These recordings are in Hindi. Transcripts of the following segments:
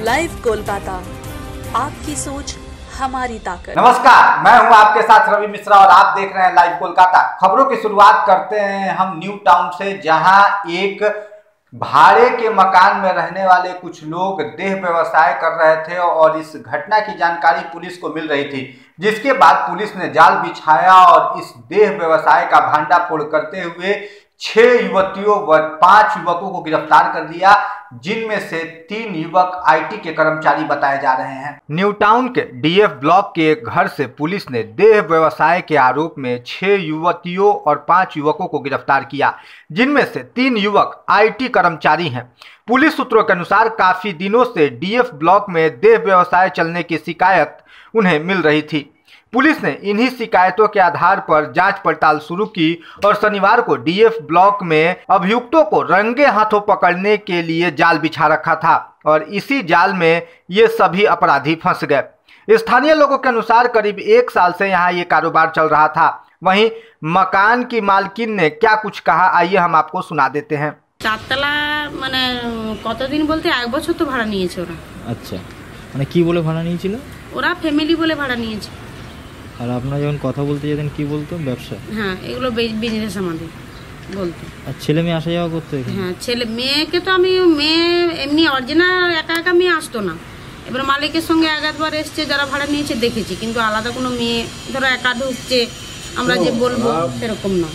लाइव कोलकाता, आपकी सोच हमारी ताकत। नमस्कार, मैं हूं आपके साथ रवि मिश्रा और आप देख रहे हैं लाइव कोलकाता। खबरों की शुरुआत करते हैं हम न्यू टाउन से, जहां एक भाड़े के मकान में रहने वाले कुछ लोग देह व्यवसाय कर रहे थे और इस घटना की जानकारी पुलिस को मिल रही थी, जिसके बाद पुलिस ने जाल बिछाया और इस देह व्यवसाय का भांडाफोड़ करते हुए 6 युवतियों व 5 युवकों को गिरफ्तार कर लिया, जिनमें से 3 युवक आईटी के कर्मचारी बताए जा रहे हैं। न्यू टाउन के डीएफ ब्लॉक के एक घर से पुलिस ने देह व्यवसाय के आरोप में 6 युवतियों और 5 युवकों को गिरफ्तार किया, जिनमें से 3 युवक आईटी कर्मचारी हैं। पुलिस सूत्रों के अनुसार काफी दिनों से डीएफ ब्लॉक में देह व्यवसाय चलने की शिकायत उन्हें मिल रही थी। पुलिस ने इन्हीं शिकायतों के आधार पर जांच पड़ताल शुरू की और शनिवार को डीएफ ब्लॉक में अभियुक्तों को रंगे हाथों पकड़ने के लिए जाल बिछा रखा था और इसी जाल में ये सभी अपराधी फंस गए। स्थानीय लोगों के अनुसार करीब 1 साल से यहाँ ये कारोबार चल रहा था। वहीं मकान की मालकिन ने क्या कुछ कहा, आइए हम आपको सुना देते हैं। 4 तला মানে কতদিন বলতে 1 বছর তো ভাড়া নিয়েছে ওরা। আচ্ছা, মানে কি বলে ভাড়া নিয়েছিল? ওরা ফ্যামিলি বলে ভাড়া নিয়েছে। আর আপনারা যখন কথা বলতে যেতেন কি বলতো? ব্যবসা? হ্যাঁ, এগুলো বিজনেস আমাদের বলতো। আর ছেলে মেয়ে আসা যাওয়া করতো এখানে? হ্যাঁ, ছেলে মেয়েকে তো আমি মেয়ে এমনি অরিজিনাল একা একা মেয়ে আসতো না। এবার মালিকের সঙ্গে একবার এসছে, যারা ভাড়া নিয়েছে দেখেছি, কিন্তু আলাদা কোনো মেয়ে ধরো একা ঢুকছে আমরা যে বলবো সেরকম না।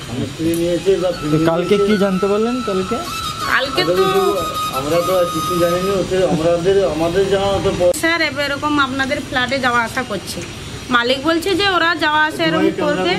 কালকে কি জানতে পারলেন? কালকে তো আমরা তো কিছু জানিনি, আমাদের জানা তো স্যার এরকম আপনাদের ফ্ল্যাটে যাওয়া আসা করছে। মালিক বলছে যে ওরা যাওয়া আসা এরকম করবে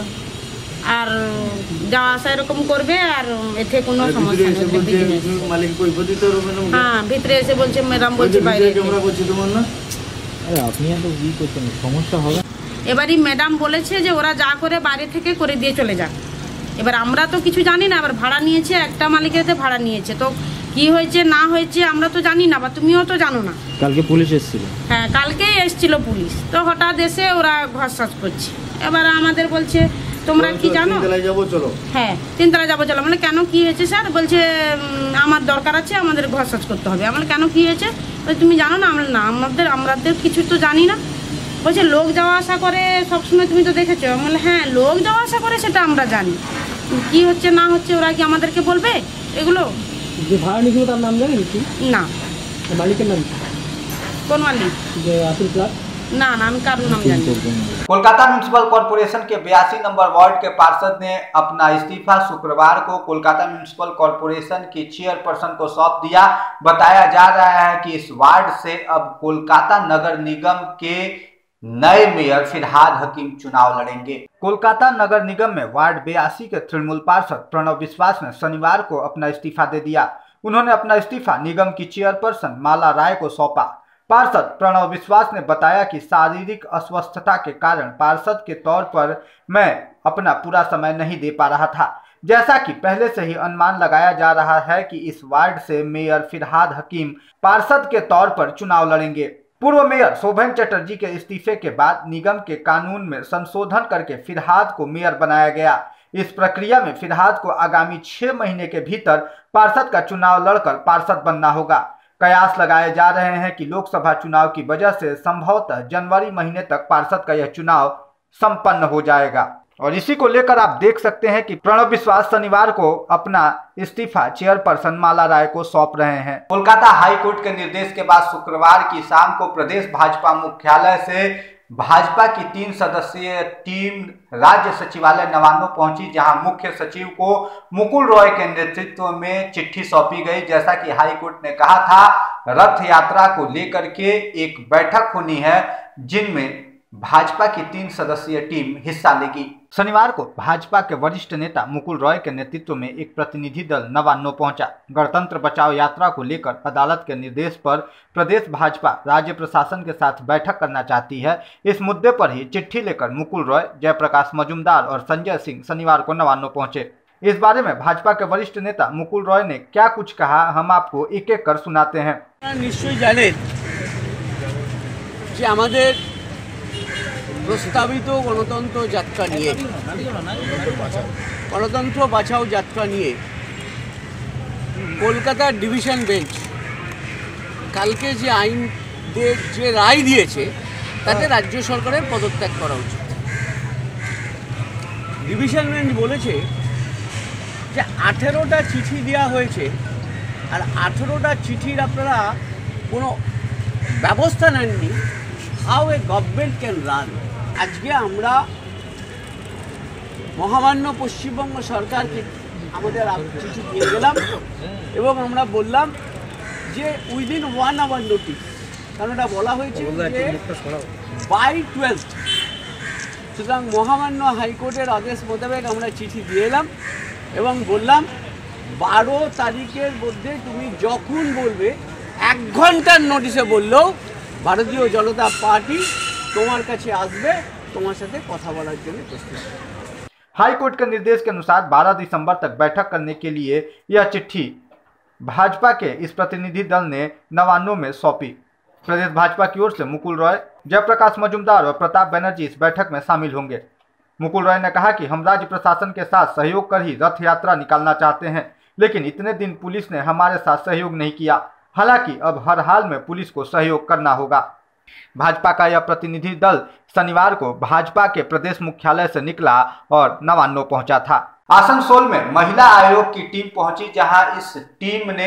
আর যাওয়া আসা এরকম করবে আর এতে কোনো সমস্যা নেই। মালিক কৈফিয়ত হ্যাঁ, ভিতরে এসে বলছে ম্যাডাম বলছে বাইরে ক্যামেরা করছে তোমার না। আরে আপনি এত কি করছেন, সমস্যা হবে। এবারই ম্যাডাম বলেছে যে ওরা যা করে বাইরে থেকে করে দিয়ে চলে যাক। এবার আমরা তো কিছু জানি না, আবার ভাড়া নিয়েছে, একটা মালিকের ভাড়া নিয়েছে, তো কি হয়েছে না হয়েছে আমরা তো জানি না, বা তুমিও তো জানো না। কালকে পুলিশ এসেছিল? হ্যাঁ, কালকেই এসেছিল পুলিশ, তো হঠাৎ এসে ওরা ঘরসাজ করছে। এবার আমাদের বলছে তোমরা কি জানো? 3 তলায় যাবো চলো। হ্যাঁ, 3 তলায় যাবো চলো। মানে কেন কি হয়েছে স্যার? বলছে আমার দরকার আছে, আমাদের ঘরসাজ করতে হবে। আমরা কেন কি হয়েছে? তুমি জানো না? আমরা না, আমাদের কিছু তো জানি না। বলছে লোক যাওয়া আসা করে সবসময়, তুমি তো দেখেছো। আমি বললাম হ্যাঁ, লোক যাওয়া আসা করে সেটা আমরা জানি, কি হচ্ছে না হচ্ছে ওরা কি আমাদেরকে বলবে এগুলো? যে ভাড়া নিয়েছিল তার নাম জানেন কি? না। মালিকের নাম? কোন মালিক? যে আসল ফ্ল্যাট? না না, আমি কারোর नाम জানি। कोलकाता म्युनिसिपल कॉर्पोरेशन के 82 नंबर वार्ड के पार्षद ने अपना इस्तीफा शुक्रवार को कोलकाता म्युनिसिपल कॉर्पोरेशन की चेयरपर्सन को सौंप दिया। बताया जा रहा है कि इस वार्ड से अब कोलकाता नगर निगम के नए मेयर फिरहाद हकीम चुनाव लड़ेंगे। कोलकाता नगर निगम में वार्ड 82 के तृणमूल पार्षद प्रणव विश्वास ने शनिवार को अपना इस्तीफा दे दिया। उन्होंने अपना इस्तीफा निगम की चेयरपर्सन माला राय को सौंपा। पार्षद प्रणव विश्वास ने बताया कि शारीरिक अस्वस्थता के कारण पार्षद के तौर पर मैं अपना पूरा समय नहीं दे पा रहा था। जैसा कि पहले से ही अनुमान लगाया जा रहा है कि इस वार्ड से मेयर फिरहाद हकीम पार्षद के तौर पर चुनाव लड़ेंगे। पूर्व मेयर शोभन चटर्जी के इस्तीफे के बाद निगम के कानून में संशोधन करके फिरहाद को मेयर बनाया गया। इस प्रक्रिया में फिरहाद को आगामी 6 महीने के भीतर पार्षद का चुनाव लड़कर पार्षद बनना होगा। कयास लगाए जा रहे हैं कि लोकसभा चुनाव की वजह से संभवतः जनवरी महीने तक पार्षद का यह चुनाव संपन्न हो जाएगा। और इसी को लेकर आप देख सकते हैं कि प्रणव विश्वास शनिवार को अपना इस्तीफा चेयरपर्सन माला राय को सौंप रहे हैं। कोलकाता हाई कोर्ट के निर्देश के बाद शुक्रवार की शाम को प्रदेश भाजपा मुख्यालय से भाजपा की 3 सदस्यीय टीम राज्य सचिवालय नवान्नो पहुंची, जहां मुख्य सचिव को मुकुल रॉय के नेतृत्व में चिट्ठी सौंपी गई। जैसा कि हाई कोर्ट ने कहा था, रथ यात्रा को लेकर के एक बैठक होनी है, जिनमें भाजपा की 3 सदस्यीय टीम हिस्सा लेगी। शनिवार को भाजपा के वरिष्ठ नेता मुकुल रॉय के नेतृत्व में एक प्रतिनिधि दल नवान्नो पहुंचा। गणतंत्र बचाओ यात्रा को लेकर अदालत के निर्देश पर प्रदेश भाजपा राज्य प्रशासन के साथ बैठक करना चाहती है। इस मुद्दे पर ही चिट्ठी लेकर मुकुल रॉय, जयप्रकाश मजूमदार और संजय सिंह शनिवार को नवान्नो पहुंचे। इस बारे में भाजपा के वरिष्ठ नेता मुकुल रॉय ने क्या कुछ कहा, हम आपको एक एक कर सुनाते हैं। निश्चय जाने প্রস্তাবিত গণতন্ত্র যাত্রা নিয়ে গণতন্ত্র বাঁচাও যাত্রা নিয়ে কলকাতা ডিভিশন বেঞ্চ কালকে যে আইন যে রায় দিয়েছে তাতে রাজ্য সরকারের পদত্যাগ করা উচিত। ডিভিশন বেঞ্চ বলেছে যে 18টা চিঠি দেওয়া হয়েছে, আর 18টা চিঠির আপনারা কোনো ব্যবস্থা নেননি। How a government can run. আজকে আমরা মহামান্য পশ্চিমবঙ্গ সরকারকে আমাদের চিঠি দিয়ে গেলাম এবং আমরা বললাম যে উইদিন 1 আওয়ার নোটিস, কারণ এটা বলা হয়েছে যে বাই 12th। সুতরাং মহামান্য হাইকোর্টের আদেশ মোতাবেক আমরা চিঠি দিয়ে এলাম এবং বললাম 12 তারিখের মধ্যে তুমি যখন বলবে, 1 ঘন্টার নোটিশে বললেও ভারতীয় জনতা পার্টি তোমার কাছে আসবে, তোমার সাথে কথা বলার জন্য প্রস্তুত। हाई कोर्ट के निर्देश के अनुसार 12 दिसंबर तक बैठक करने के लिए यह चिट्ठी भाजपा के इस प्रतिनिधि दल ने नवान्नों में सौंपी। प्रदेश भाजपा की ओर से मुकुल रॉय, जयप्रकाश मजूमदार और प्रताप बनर्जी इस बैठक में शामिल होंगे। मुकुल रॉय ने कहा कि हम राज्य प्रशासन के साथ सहयोग कर ही रथ यात्रा निकालना चाहते हैं, लेकिन इतने दिन पुलिस ने हमारे साथ सहयोग नहीं किया। हालांकि अब हर हाल में पुलिस को सहयोग करना होगा। भाजपा का यह प्रतिनिधि दल शनिवार को भाजपा के प्रदेश मुख्यालय से निकला और नवान्नो पहुंचा था। आसनसोल में महिला आयोग की टीम पहुंची, जहां इस टीम ने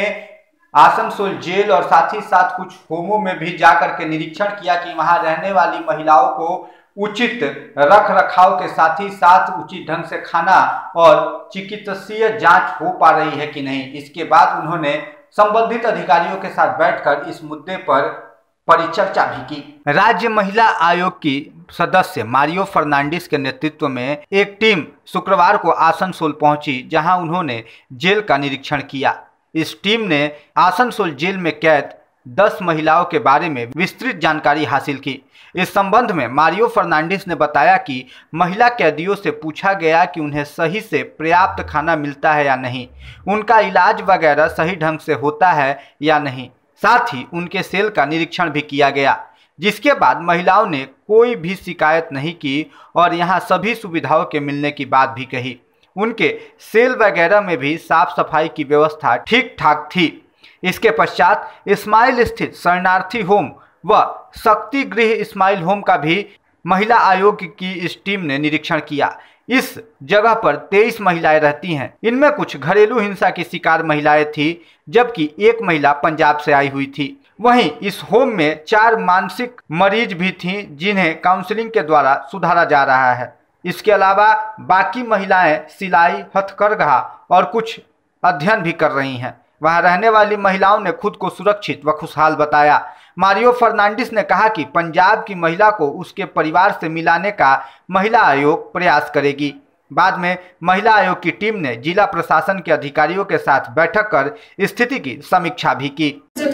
आसनसोल जेल और साथ ही साथ कुछ होमों में भी जाकर के निरीक्षण किया कि वहां रहने वाली महिलाओं को उचित रख रखाव के साथ ही साथ उचित ढंग से खाना और चिकित्सकीय जांच हो पा रही है कि नहीं। इसके बाद उन्होंने संबंधित अधिकारियों के साथ बैठकर इस मुद्दे पर परिचर्चा भी की। राज्य महिला आयोग की सदस्य मारियो फर्नांडिस के नेतृत्व में एक टीम शुक्रवार को आसनसोल पहुंची, जहां उन्होंने जेल का निरीक्षण किया। इस टीम ने आसनसोल जेल में कैद 10 महिलाओं के बारे में विस्तृत जानकारी हासिल की। इस संबंध में मारियो फर्नांडिस ने बताया कि महिला कैदियों से पूछा गया कि उन्हें सही से पर्याप्त खाना मिलता है या नहीं, उनका इलाज वगैरह सही ढंग से होता है या नहीं, साथ ही उनके सेल का निरीक्षण भी किया गया, जिसके बाद महिलाओं ने कोई भी शिकायत नहीं की और यहां सभी सुविधाओं के मिलने की बात भी कही। उनके सेल वगैरह में भी साफ सफाई की व्यवस्था ठीक ठाक थी। इसके पश्चात इस्माइल स्थित शरणार्थी होम व शक्ति गृह इस्माइल होम का भी महिला आयोग की इस टीम ने निरीक्षण किया। इस जगह पर 23 महिलाएं रहती हैं। इनमें कुछ घरेलू हिंसा की शिकार महिलाएं थी, जबकि एक महिला पंजाब से आई हुई थी। वहीं इस होम में 4 मानसिक मरीज भी थीं, जिन्हें काउंसलिंग के द्वारा सुधारा जा रहा है। इसके अलावा बाकी महिलाएं सिलाई, हथकरघा और कुछ अध्ययन भी कर रही हैं। वहां रहने वाली महिलाओं ने खुद को सुरक्षित व खुशहाल बताया। मारियो फर्नांडिस ने कहा कि पंजाब की महिला को उसके परिवार से मिलाने का महिला आयोग प्रयास करेगी। बाद में महिला आयोग की टीम ने जिला प्रशासन के अधिकारियों के साथ बैठक कर स्थिति की समीक्षा भी की।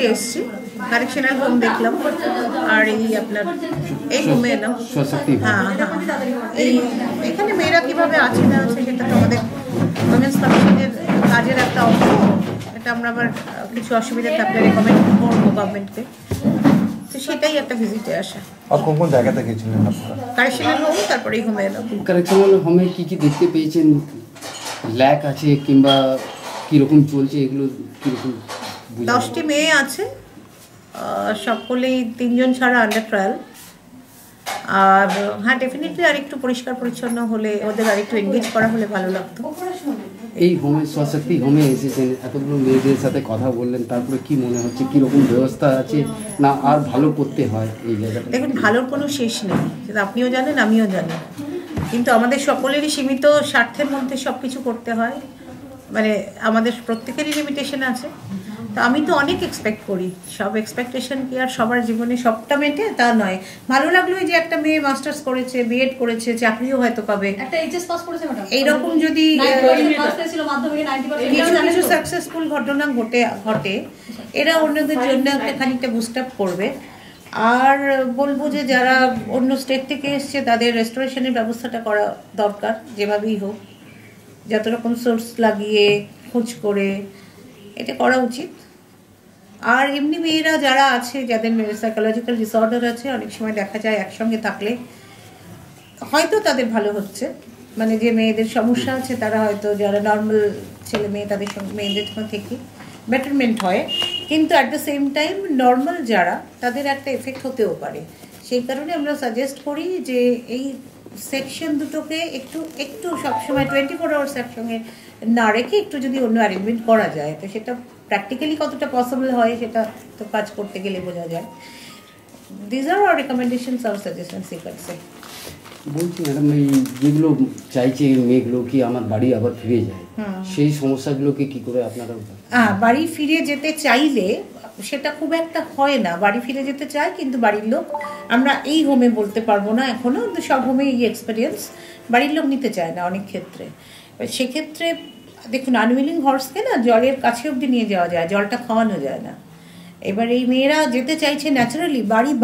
কারেকশনাল হোম দেখলাম আর এই আপনার এই হোমে এলাম। হ্যাঁ এই এখানে মেয়েরা কিভাবে আছে না আছে সেটা তো আমাদের উইমেন্স কমিশনের কাজের একটা অংশ। এটা আমরা আবার কিছু অসুবিধা থাকলে রেকমেন্ড করবো গভর্নমেন্টকে, তো সেটাই একটা ভিজিটে আসা। আর কোন কোন জায়গাতে গেছিলেন আপনারা? কারেকশনাল হোম, তারপরে এই হোমে এলাম। কারেকশনাল হোমে কি কি দেখতে পেয়েছেন, ল্যাক আছে কিংবা কীরকম চলছে, এগুলো কীরকম? 10টি মেয়ে আছে, সকলেই 3 জন ছাড়া আন্ডার ট্রায়াল। আর হ্যাঁ, ডেফিনেটলি আর একটু পরিষ্কার পরিচ্ছন্ন হলে, ওদের আর একটু এনগেজ করা হলে ভালো লাগতো। এই হোমে স্বশক্তি হোমে এসেছেন, এতগুলো মেয়েদের সাথে কথা বললেন, তারপরে কি মনে হচ্ছে, কীরকম ব্যবস্থা আছে না আর ভালো করতে হয় এই জায়গাটা? দেখুন, ভালোর কোনো শেষ নেই, সেটা আপনিও জানেন আমিও জানি, কিন্তু আমাদের সকলেরই সীমিত স্বার্থের মধ্যে সব কিছু করতে হয়, মানে আমাদের প্রত্যেকেরই লিমিটেশন আছে। তো আমি তো অনেক এক্সপেক্ট করি, সব এক্সপেকটেশন কি আর সবার জীবনে সবটা মেটে তা নয়। ভালো লাগলো যে একটা মেয়ে মাস্টার্স করেছে, বিএড করেছে, চাকরিও হয়তো পাবে, একটা এইচএস পাস করেছে ম্যাডাম। এইরকম যদি কিছু সাকসেসফুল ঘটনা ঘটে, এরা অন্যদের জন্য একটা খানিকটা বুস্ট আপ করবে। আর বলবো যে যারা অন্য স্টেট থেকে এসছে তাদের রেস্টোরেশনের ব্যবস্থাটা করা দরকার, যেভাবেই হোক, যত রকম সোর্স লাগিয়ে খোঁজ করে এটা করা উচিত। আর এমনি মেয়েরা যারা আছে, যাদের সাইকোলজিক্যাল ডিসঅর্ডার আছে, অনেক সময় দেখা যায় একসঙ্গে থাকলে হয়তো তাদের ভালো হচ্ছে, মানে যে মেয়েদের সমস্যা আছে তারা হয়তো, যারা নর্মাল ছেলে মেয়ে তাদের সঙ্গে মেয়েদের থেকে বেটারমেন্ট হয়। কিন্তু at the same time normal যারা তাদের একটা এফেক্ট হতেও পারে। সেই কারণে আমরা সাজেস্ট করি যে এই সেকশন দুটোকে একটু সবসময় 24 আওয়ার্স একসঙ্গে না রেখে একটু যদি অন্য অ্যারেঞ্জমেন্ট করা যায়, তো সেটা প্র্যাকটিক্যালি কতটা পসিবল হয় সেটা তো কাজ করতে গেলে বোঝা যায়। This are our recommendations, our suggestions you can say. বলছি ম্যাডাম, এই যেগুলো চাইছে মেয়েগুলো কি আমার বাড়ি আবার ফিরে যায়, সেই সমস্যাগুলোকে কি করে আপনারা? বাড়ি ফিরে যেতে চাইলে সেটা খুব একটা হয় না, বাড়ি ফিরে যেতে চায় কিন্তু বাড়ির লোক, আমরা এই হোমে বলতে পারবো না এখনো, সব হোমে এই এক্সপিরিয়েন্স, বাড়ির লোক নিতে চায় না অনেক ক্ষেত্রে। সেক্ষেত্রে দেখুন, আনউইলিং হর্সকে না জলের কাছে অবধি নিয়ে যাওয়া যায়, জলটা খাওয়ানো যায় না। এবার এই মেয়েরা যেতে চাইছে ন্যাচারালি,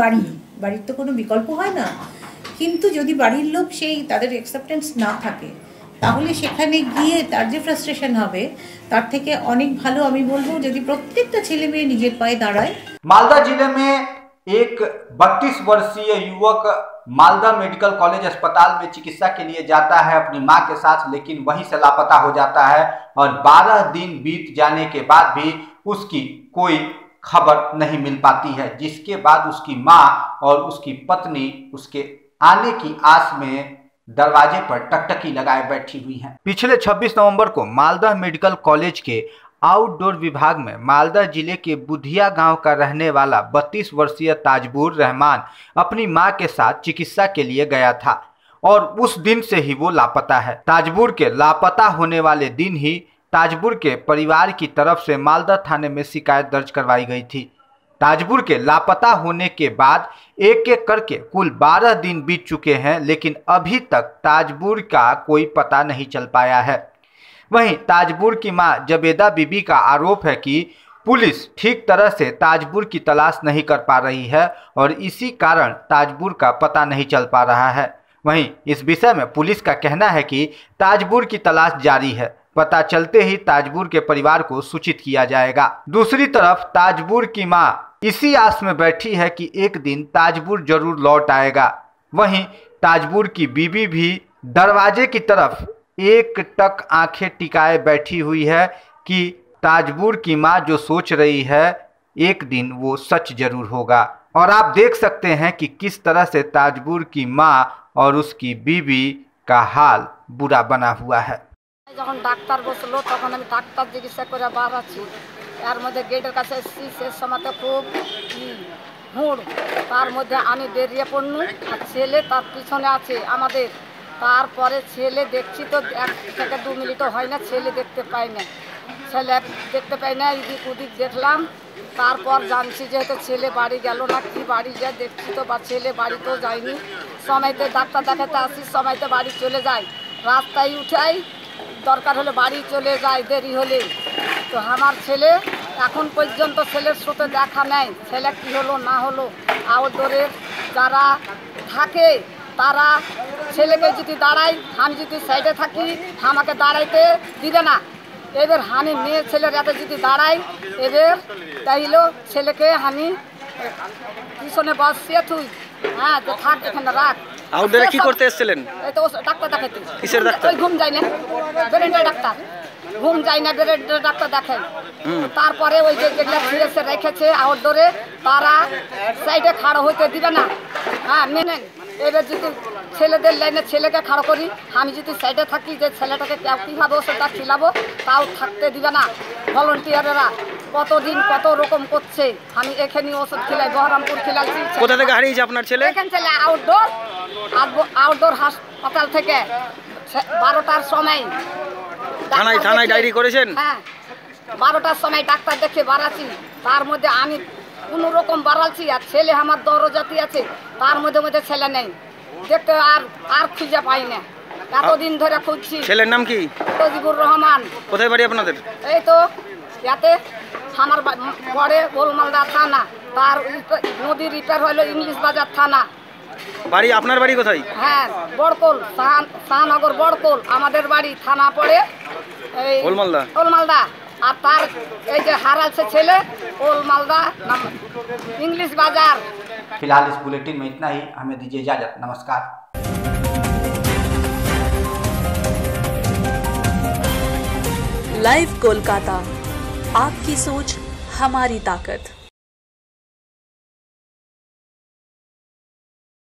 বাড়ির তো কোনো বিকল্প হয় না, কিন্তু যদি বাড়ির লোক সেই তাদের অ্যাকসেপ্টেন্স না থাকে তাহলে সেখানে গিয়ে তার যে ফ্রাস্ট্রেশন হবে তার থেকে অনেক ভালো আমি বলবো যদি প্রত্যেকটা ছেলে মেয়ে নিজের পায়ে দাঁড়ায়। मालदा जिले में एक 32 वर्षीय युवक मालदा मेडिकल कॉलेज अस्पताल में चिकित्सा के लिए जाता है अपनी मां के साथ, लेकिन वहीं से लापता हो जाता है और 12 दिन बीत जाने के बाद भी उसकी कोई खबर नहीं मिल पाती है, जिसके बाद उसकी मां और उसकी पत्नी उसके आने की आस में दरवाजे पर टकटकी लगाए बैठी हुई हैं। पिछले 26 नवंबर को मालदा मेडिकल कॉलेज के आउटडोर विभाग में मालदा जिले के बुधिया गांव का रहने वाला 32 वर्षीय ताजबुर रहमान अपनी मां के साथ चिकित्सा के लिए गया था और उस दिन से ही वो लापता है। ताजबुर के लापता होने वाले दिन ही ताजबुर के परिवार की तरफ से मालदा थाने में शिकायत दर्ज करवाई गई थी। ताजबुर के लापता होने के बाद एक एक करके कुल 12 दिन बीत चुके हैं, लेकिन अभी तक ताजबुर का कोई पता नहीं चल पाया है। वहीं ताजबुर की मां जबेदा बीबी का आरोप है कि पुलिस ठीक तरह से ताजबुर की तलाश नहीं कर पा रही है और इसी कारण ताजबुर का पता नहीं चल पा रहा है। वहीं इस विषय में पुलिस का कहना है कि ताजबुर की तलाश जारी है, पता चलते ही ताजबुर के परिवार को सूचित किया जाएगा। दूसरी तरफ ताजबुर की मां इसी आस में बैठी है कि एक दिन ताजबुर जरूर लौट आएगा। वहीं ताजबुर की बीबी भी दरवाजे की तरफ एक टक आंखें टिकाए बैठी हुई है कि ताजबुर की मां जो सोच रही है एक दिन वो सच जरूर होगा। और आप देख सकते हैं कि किस तरह से ताजबुर की मां और उसकी बीबी का हाल बुरा बना हुआ है। যখন ডাক্তার বসলো তখন আমি ডাক্তার চিকিৎসা করে বার আছি, এর মধ্যে গেটের কাছে এসেছি, শেষ সময়তে খুব হুড়, তার মধ্যে আমি বেরিয়ে পড়নু আর ছেলে তার পিছনে আছে আমাদের। তারপরে ছেলে দেখছি তো 1 থেকে 2 মিনিটও হয় না, ছেলে দেখতে পাই না, এদিক ওদিক দেখলাম। তারপর জানছি যেহেতু ছেলে বাড়ি গেল না কি, বাড়ি যা দেখছি তো বা ছেলে বাড়িতেও যায়নি। সময়তে ডাক্তার দেখাতে আসি, সময়তে বাড়ি চলে যায়, রাস্তায় উঠাই, দরকার হলে বাড়ি চলে যায় দেরি হলে। তো আমার ছেলে এখন পর্যন্ত ছেলের সাথে দেখা নেই, ছেলে কী হলো না হলো। আউটডোরের যারা থাকে তারা ছেলেকে যদি দাঁড়াই, আমি যদি সাইডে থাকি আমাকে দাঁড়াইতে দিবে না। এবার আমি মেয়ে ছেলের এত যদি দাঁড়াই, এবার তাইলো ছেলেকে আমি পিছনে বসিয়ে তুই হ্যাঁ তো থাক এখানে রাখ। আউটডোরে কি করতে এসেছিলেন? এই তো ডাক্তার দেখাতে। কিসের ডাক্তার? ওই ঘুম যায় না, ব্রেনের ডাক্তার, ঘুম যায় না, ব্রেনের ডাক্তার দেখায়। তারপরে ওই যে যেগুলা ফিরেছে রেখেছে আউটডোরে তারা সাইডে খাড়ো হইতে দিবে না। হ্যাঁ মেনে এবার যদি ছেলেদের লাইনে ছেলেকে খাড়ো করি, আমি যদি সাইডে থাকি যে ছেলেটাকে কীভাবে ওষুধটা খিলাবো তাও থাকতে দিবে না। ভলেন্টিয়ারেরা কতদিন কত রকম করছে, আমি এখানে ওষুধ খিলাই, বহরমপুর খিলাইছি। কোথা থেকে হারিয়েছে আপনার ছেলে? এখানে ছেলে আউটডোর হাসপাতাল থেকে 12টার সময়। থানায় ডায়েরি করেছেন? হ্যাঁ, 12টার সময় ডাক্তার দেখে বাড়াচ্ছি, তার মধ্যে আমি কোনো রকম বাড়াচ্ছি আর ছেলে আমার দরজাতি আছে, তার মধ্যে ছেলে নেই, দেখতে আর খুঁজে পাই না, এতদিন ধরে খুঁজছি। ছেলের নাম কি? তাজবুর রহমান। কোথায় বাড়ি আপনাদের? এই তো ইয়াতে আমার পরে গোলমালদা থানা, তার নদীর রিপেয়ার হলো ইংলিশ বাজার থানা। বাড়ি আপনার বাড়ি কোথায়? হ্যাঁ, বড়কোল, শাহনগর বড়কোল আমাদের বাড়ি, থানা পড়ে এই ওলমালদা। আর তার এই যে হারালছে ছেলে ওলমালদা इंग्लिश बाजार। फिलहाल इस बुलेटिन में इतना ही, हमें दीजिए इजाजत, नमस्कार। लाइव कोलकाता, आपकी सोच हमारी ताकत।